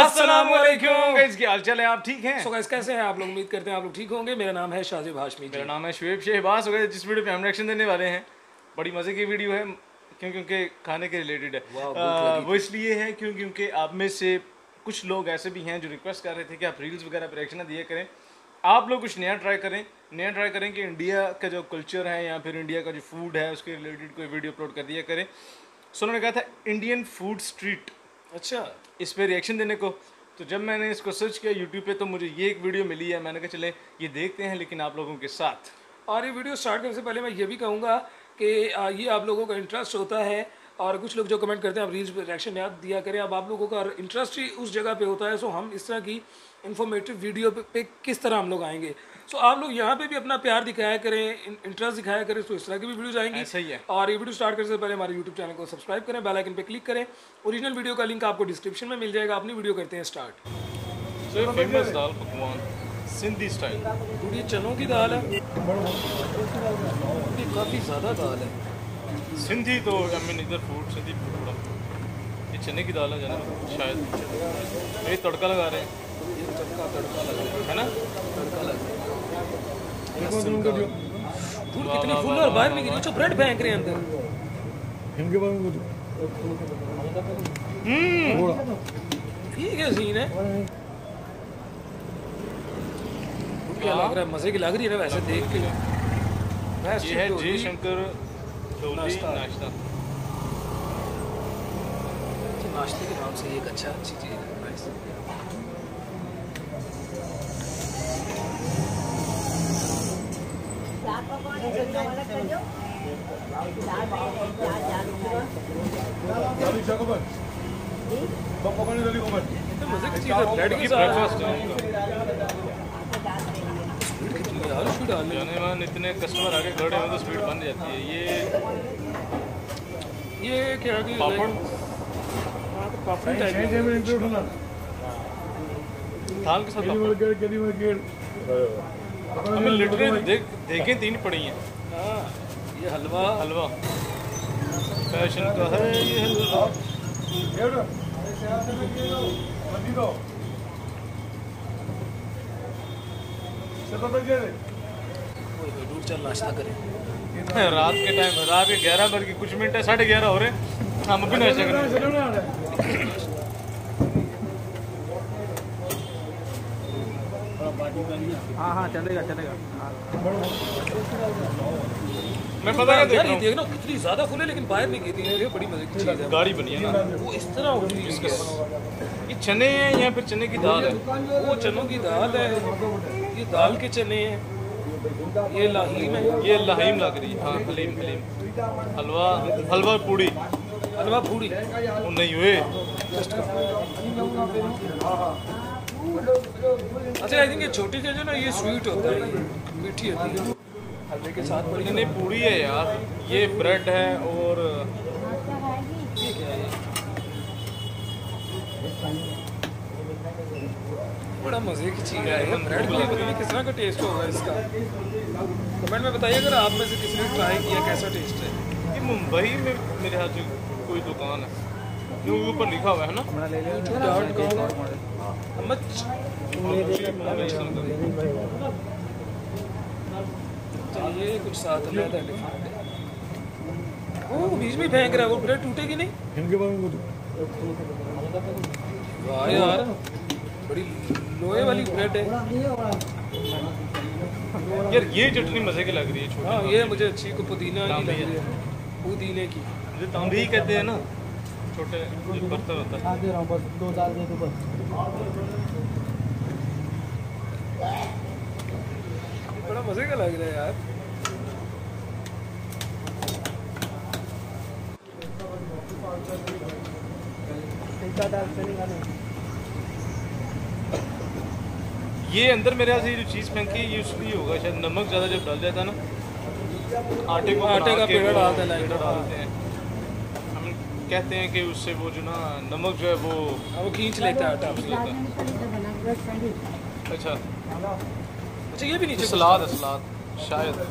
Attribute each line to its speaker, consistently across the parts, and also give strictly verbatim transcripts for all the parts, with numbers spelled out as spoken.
Speaker 1: अस्सलामुअलैकुम गाइस, क्या हाल चाल है? आप ठीक हैं?
Speaker 2: सो गाइस कैसे हैं आप लोग? उम्मीद करते हैं आप लोग ठीक होंगे। मेरा नाम है शाजिब हाशमी।
Speaker 1: मेरा नाम है शुएब शहबाज। हो गया जिस वीडियो पे हम रिएक्शन देने वाले हैं, बड़ी मज़े की वीडियो है क्यों क्योंकि खाने के रिलेटेड है। आ, वो इसलिए है क्यों क्योंकि आप में से कुछ लोग ऐसे भी हैं जो रिक्वेस्ट कर रहे थे कि आप रील्स वगैरह पर रिएक्शन दिया करें, आप लोग कुछ नया ट्राई करें नया ट्राई करें कि इंडिया का जो कल्चर है या फिर इंडिया का जो फूड है उसके रिलेटेड कोई वीडियो अपलोड कर दिया करें। सो उन्होंने कहा था इंडियन फूड स्ट्रीट,
Speaker 2: अच्छा
Speaker 1: इस पर रिएक्शन देने को। तो जब मैंने इसको सर्च किया यूट्यूब पे तो मुझे ये एक वीडियो मिली है। मैंने कहा चले ये देखते हैं, लेकिन आप लोगों के साथ।
Speaker 2: और ये वीडियो स्टार्ट करने से पहले मैं ये भी कहूँगा कि ये आप लोगों का इंटरेस्ट होता है, और कुछ लोग जो कमेंट करते हैं आप रील्स पे रिएक्शन याद दिया करें। अब आप लोगों का इंटरेस्ट ही उस जगह पे होता है, सो हम इस तरह की इन्फॉर्मेटिव वीडियो पे, पे किस तरह हम लोग आएंगे। सो आप लोग यहाँ पे भी अपना प्यार दिखाया करें, इंटरेस्ट दिखाया करें, तो इस तरह की भी वीडियोज आएंगी।
Speaker 1: सही है।
Speaker 2: और ये वीडियो स्टार्ट करने से पहले हमारे यूट्यूब चैनल को सब्सक्राइब करें, बेल आइकन पे क्लिक करें। ओरिजिनल वीडियो का लिंक आपको डिस्क्रिप्शन में मिल जाएगा। अपनी वीडियो करते हैं स्टार्ट।
Speaker 1: so, फेमस दाल पकवान सिंधी स्टाइल।
Speaker 2: ये चनों की दाल है, ये काफ़ी ज़्यादा दाल है।
Speaker 1: सिंधी तो आई मीन इधर फूड सिंधी फूड थोड़ा। ये चने की दाल है जाना शायद। ये तड़का लगा रहे हैं,
Speaker 2: ये तड़का तड़का लग रहा
Speaker 1: है ना?
Speaker 2: तड़का लग रहा है। फूल कितनी फूल और बाहर निकली, जो ब्रेड फेंक रहे हैं अंदर।
Speaker 1: हम्म
Speaker 2: ठीक है, सीन है। क्या लग रहा है? मजे की लग रही है ना वैसे देख के।
Speaker 1: ये है जय शंकर नाश्ता। नाश्ता
Speaker 2: नाश्ते के नाम से एक अच्छा अच्छी चीज़ है। मजे की चीज़ है, ब्रेड की
Speaker 1: ब्रेकफास्ट है उनका।
Speaker 2: जाने
Speaker 1: मान इतने कस्टमर आगे खड़े हो तो स्पीड बन जाती है। ये
Speaker 2: ये क्या कि
Speaker 1: पापड़
Speaker 2: पापड़ी टाइप
Speaker 1: थाल के साथ हमें लिटरली देख देखें तीन पड़ी हैं।
Speaker 2: हाँ, ये हलवा
Speaker 1: हलवा फैशन का है ये हलवा।
Speaker 2: दूर चल नाश्ता करें।
Speaker 1: रात के टाइम रात के ग्यारह बज के कुछ मिनट है, साढ़े ग्यारह हो रहे, हम अभी नाश्ता करें।
Speaker 2: हाँ हाँ चलेगा चलेगा।
Speaker 1: मैं पता क्या देख रहा हूँ,
Speaker 2: देखना कितनी ज़्यादा फूल है, लेकिन बाहर नहीं गिरती है। बड़ी मजे की चीज़ है।
Speaker 1: गाड़ी बनी है ना
Speaker 2: वो इस तरह उठी है।
Speaker 1: ये चने हैं या फिर चने की दाल है?
Speaker 2: वो चनों की दाल है, ये दाल के चने हैं, ये लाहीम है।
Speaker 1: ये लहीम लग रही है। हाँ हलीम हलीम हलवा हलवा पूड़ी
Speaker 2: हलवा पूड़ी
Speaker 1: वो नहीं हुए।
Speaker 2: अच्छा आई थिंक ये छोटी चीज़ है ना, ये स्वीट होता है, ये मीठी होती है। हलवे के साथ बड़ी
Speaker 1: नहीं पूड़ी है यार, ये ब्रेड है और
Speaker 2: ये क्या है? बड़ा मज़े की चीज़ है ये ब्रेड भी। पता नहीं किस तरह का टेस्ट होगा इसका। कमेंट में बताइए अगर आप में से किसी ने ट्राई किया कैसा टेस्ट है।
Speaker 1: ये मुंबई में मेरे हाथ से कोई दुकान है जो ऊपर लिखा हुआ है ना
Speaker 2: चलिए कुछ साथ में डिफरेंट है। वो बीच में फेंक रहा है, वो ब्रेड टूटेगी नहीं। वाह यार, बड़ी लोहे वाली ब्रेड है
Speaker 1: यार। ये चटनी मजे की लग रही है छोटी।
Speaker 2: हाँ ये मुझे अच्छी को पुदीना की लग रही है, पुदीने की।
Speaker 1: मुझे तांबी ही कहते हैं ना, छोटे जो बर्तन होता है।
Speaker 3: दे रहा हूँ बस, दो दाल दे दो बस।
Speaker 2: बड़ा मजे का लग रहा है यार।
Speaker 1: ये अंदर मेरे से जो चीज़ फेंकी ये इसलिए होगा शायद, नमक ज़्यादा जब डाल जाता है ना आटे को
Speaker 2: आटे का पेड़ा डालते हैं
Speaker 1: पेड़ा डालते हैं। हम कहते हैं कि उससे वो जो ना नमक जो है वो
Speaker 2: वो खींच लेता है आटा।
Speaker 1: अच्छा
Speaker 2: अच्छा ये भी नीचे
Speaker 1: सलाद है, सलाद शायद।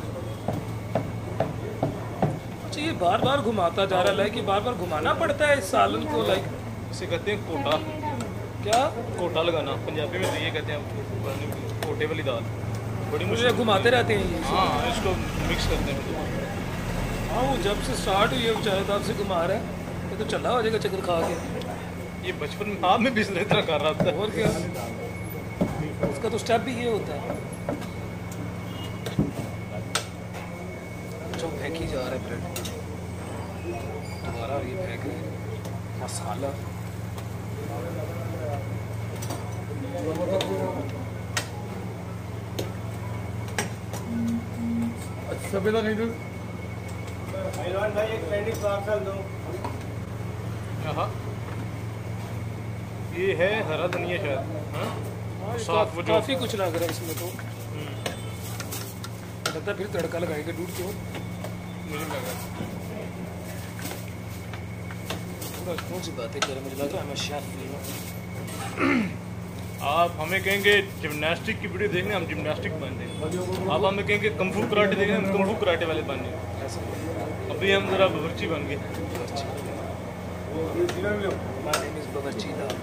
Speaker 2: अच्छा ये बार बार घुमाता जा रहा है, लाइक ये बार बार घुमाना पड़ता है इस सालन को, लाइक
Speaker 1: इसे कहते हैं कोटा।
Speaker 2: क्या
Speaker 1: कोटा लगाना, पंजाबी में तो ये कहते हैं कोटे वाली दाल, बड़ी
Speaker 2: मुझे
Speaker 1: मुश्किल।
Speaker 2: घुमाते रहते हैं ये।
Speaker 1: हाँ इसको मिक्स करते हैं।
Speaker 2: हाँ वो जब से स्टार्ट हुई है बेचारे तब से घुमा रहा है, ये तो चला हो जाएगा चक्कर खा के।
Speaker 1: ये बचपन में आप में भी इस तरह कर रहा था।
Speaker 2: और क्या, उसका तो स्टेप भी ये होता है। जो फेंकी जा रहा है ब्रेड दोबारा, ये फेंक रहे हैं मसाला।
Speaker 3: अच्छा बेटा नहीं तो
Speaker 4: भाई एक पेंडिंग पार्सल दो।
Speaker 1: हाँ ये है हरा धनिया शायद। हाँ
Speaker 2: हाँ,
Speaker 1: साथ
Speaker 2: काफ,
Speaker 1: वो जो-
Speaker 2: काफ़ी कुछ लग रहा है इसमें तो। लगता है फिर तड़का लगाएगा डूड क्यों
Speaker 1: मुझे लगा
Speaker 2: पूरा कौन सी बातें कर रहे हैं, मुझे लग रहा है मैं शेफ नहीं हूँ।
Speaker 1: आप हमें कहेंगे जिम्नास्टिक की वीडियो देखने, हम जिम्नास्टिक बन देंगे। आप हमें कहेंगे कम्फू कराटे देखने, हम कम्फू कराटे वाले बन देंगे।
Speaker 2: ऐसा
Speaker 1: अभी हम जरा बावर्ची बन गए।
Speaker 2: My name is बावर्ची दाल।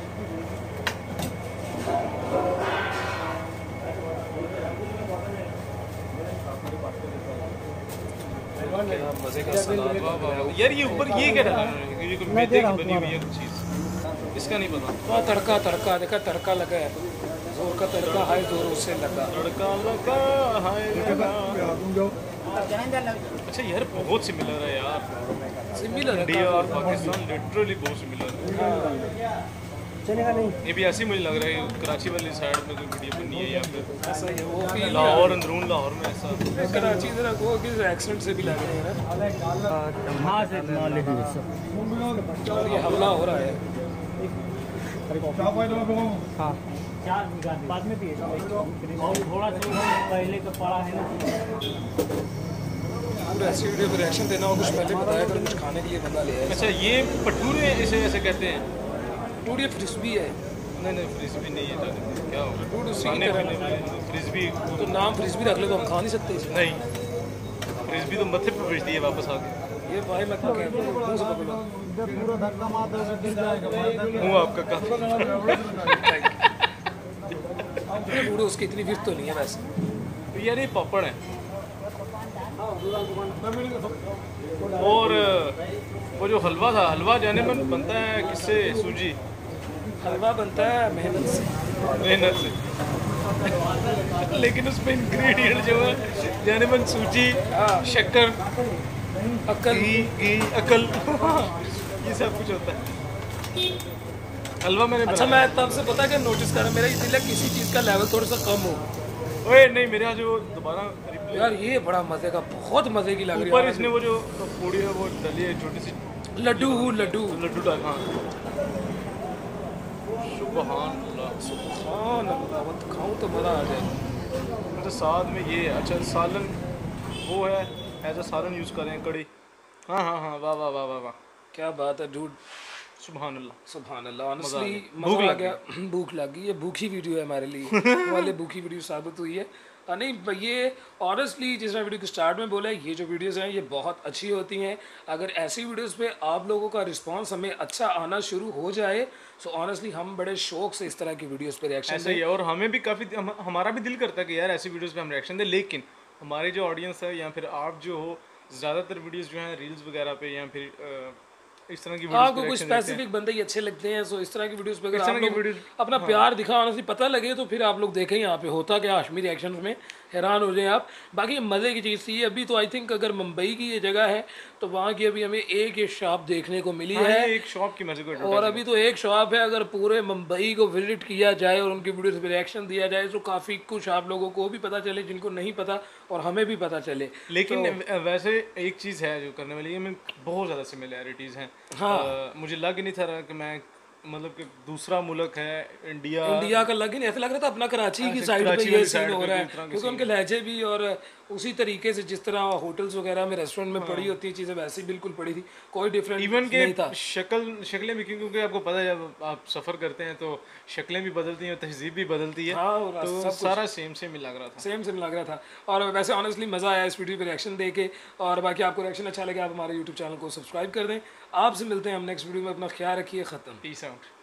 Speaker 2: क्या मजे का सलाद।
Speaker 1: वाह वाह वाह। यार ये ऊपर ये क्या डाला उन्होंने? ये कोई मैदे की बनी हुई है कुछ चीज़, इसका नहीं पता।
Speaker 2: वाह तड़का तड़का देखा, तड़का लगा है, जोर का तड़का हाय जोरों से लगा।
Speaker 1: तड़का लगा हाय लगा। अच्छा यार बहुत सिमिलर है यार,
Speaker 2: सिमिलर
Speaker 1: इंडिया और पाकिस्तान लिटरली बहुत सिमिलर है।
Speaker 4: चलेगा नहीं।
Speaker 1: ये भी ऐसे ही मुझे लग रहा है कराची वाली साइड में कोई वीडियो बनी है, या फिर
Speaker 2: ऐसा ही है वो भी।
Speaker 1: लाहौर अंदरून लाहौर में ऐसा।
Speaker 2: कराची जरा वो किस एक्सेंट से भी लग रहे हैं ना,
Speaker 4: हाँ से मान लीजिए
Speaker 2: और ये हमला हो रहा है।
Speaker 4: हाँ चार निकाल बाद में पिए और थोड़ा सा पहले का पड़ा है ना।
Speaker 2: पूरा ऐसी वीडियो पर रिएक्शन देना हो, कुछ पहले बताया करो, कुछ खाने के लिए बंदा ले आए।
Speaker 1: अच्छा ये पटूरे इसे ऐसे कहते हैं?
Speaker 2: टूड ये फ्रिस्बी है।
Speaker 1: नहीं नहीं फ्रिस्बी नहीं है, क्या होगा
Speaker 2: टूड उसी की
Speaker 1: खाने
Speaker 2: तरह
Speaker 1: पीने में फ्रिस्बी
Speaker 2: तो नाम फ्रिस्बी रख ले तो हम खा नहीं सकते इसे।
Speaker 1: नहीं, फ्रिस्बी तो मत्थे पे भेजती है वापस आके।
Speaker 2: ये भाई मैं क्या कहता हूँ, मुंह से पकड़ो।
Speaker 1: मुँह आपका काफी।
Speaker 2: टूड उसकी इतनी फिर तो नहीं है वैसे।
Speaker 1: तो यार ये पापड़ है, और वो जो हलवा था, हलवा जाने मन बनता है किससे? सूजी।
Speaker 2: हलवा बनता है मेहनत से।
Speaker 1: मेहनत से। लेकिन उसमें इंग्रेडिएंट जो है जाने मन सूजी, शक्कर,
Speaker 2: अक्ल,
Speaker 1: घी घी अकल, ये सब कुछ होता है। हलवा मैंने
Speaker 2: अच्छा
Speaker 1: बनाया।
Speaker 2: मैं तब से पता क्या नोटिस कर रहा, मेरा ये दिल है किसी चीज़ का लेवल थोड़ा सा कम हो।
Speaker 1: ओए नहीं, मेरे यहाँ जो दोबारा
Speaker 2: यार ये बड़ा मजे का, बहुत मजे की लग रही
Speaker 1: ऊपर
Speaker 2: है।
Speaker 1: इसने वो जो पूड़ी है वो डली है छोटी सी
Speaker 2: लड्डू लड्डू
Speaker 1: लड्डू डाल। हाँ सुबहान अल्लाह।
Speaker 2: सुभान अल्लाह, वो तो खाऊं तो मज़ा आ जाए।
Speaker 1: तो साथ में ये अच्छा सालन वो है, एज अ सालन यूज़ करें कड़ी। हाँ हाँ हाँ वाह वाह वाह वाह वाह,
Speaker 2: क्या बात है डूड,
Speaker 1: सुबहान अल्लाह।
Speaker 2: सुभान अल्लाह। ऑनेस्टली
Speaker 1: भूख
Speaker 2: मज़ा आ
Speaker 1: लग
Speaker 2: गया, भूख लग गई। ये भूखी वीडियो है हमारे लिए, वाले भूखी वीडियो साबित हुई है। हाँ, नहीं ये ऑनेस्टली जिस तरह वीडियो के स्टार्ट में बोला है, ये जो वीडियोस हैं ये बहुत अच्छी होती हैं। अगर ऐसी वीडियोस पे आप लोगों का रिस्पांस हमें अच्छा आना शुरू हो जाए सो ऑनेस्टली हम बड़े शौक से इस तरह की वीडियोस पे रिएक्शन
Speaker 1: ऐसा ही है, और हमें भी काफ़ी हम, हमारा भी दिल करता है कि यार ऐसी वीडियोस पे हम रिएक्शन दें, लेकिन हमारी जो ऑडियंस है या फिर आप जो हो, ज़्यादातर वीडियोस जो हैं रील्स वगैरह पे या फिर अ, इस तरह की वीडियोस
Speaker 2: आपको कुछ स्पेसिफिक बंदे ही अच्छे लगते हैं, सो इस तरह की वीडियोस पे अगर आप लोग
Speaker 1: वीडियोस
Speaker 2: अपना प्यार दिखा ऑनेस्टली पता लगे तो फिर आप लोग देखें यहाँ पे होता क्या हाशमी रिएक्शन में, हैरान हो जाए आप। बाकी मज़े की चीज़ थी। अभी तो आई थिंक अगर मुंबई की ये जगह है तो वहाँ की अभी हमें एक एक शॉप देखने को मिली है,
Speaker 1: एक शॉप की मजे को।
Speaker 2: और अभी तो एक शॉप है। अगर पूरे मुंबई को विजिट किया जाए और उनकी वीडियोस पे रिएक्शन दिया जाए तो काफ़ी कुछ आप लोगों को भी पता चले जिनको नहीं पता, और हमें भी पता चले।
Speaker 1: लेकिन तो, वैसे एक चीज़ है जो करने वाली है, में बहुत ज़्यादा सिमिलैरिटीज़ हैं।
Speaker 2: हाँ
Speaker 1: आ, मुझे लग ही नहीं था रहा कि मैं मतलब कि दूसरा मुल्क है इंडिया
Speaker 2: इंडिया का लग ही नहीं, ऐसा लग रहा था अपना कराची की साइड पे ये सीन हो रहा है, क्योंकि उनके लहजे भी और उसी तरीके से जिस तरह होटल्स वगैरह में रेस्टोरेंट में पड़ी होती है चीज़ें वैसी बिल्कुल पड़ी थी, कोई डिफरेंट
Speaker 1: इवन के
Speaker 2: नहीं था।
Speaker 1: शक्ल शक्लें भी, क्योंकि आपको पता है जब आप सफ़र करते हैं तो शक्लें भी बदलती हैं और तहजीब भी बदलती है।
Speaker 2: हाँ, और
Speaker 1: तो
Speaker 2: सब
Speaker 1: सारा सेम सेम ही लग रहा था।
Speaker 2: सेम सेम लग रहा था। और वैसे ऑनेस्टली मज़ा आया इस वीडियो पे रिएक्शन दे के। और बाकी आपको रिएक्शन अच्छा लगे आप हमारे यूट्यूब चैनल को सब्सक्राइब कर दें। आपसे मिलते हैं हम नेक्स्ट वीडियो में, अपना ख्याल रखिए। ख़त्म।
Speaker 1: Peace out.